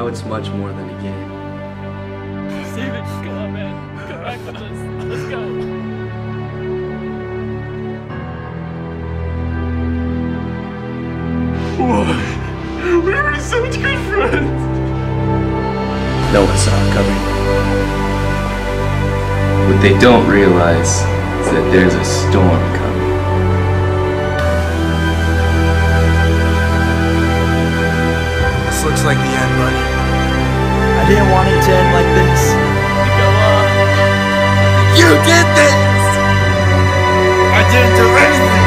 Now it's much more than a game. Steven, come on, man. Come back with us. Let's go. Whoa. We were such good friends. No one saw it coming. What they don't realize is that there's a storm coming. This looks like the end, buddy. I didn't want it to end like this. Go on. You did this! I didn't do anything!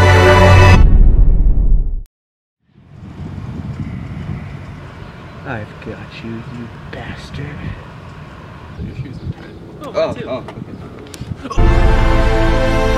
I've got you, you bastard. Oh, Oh, okay.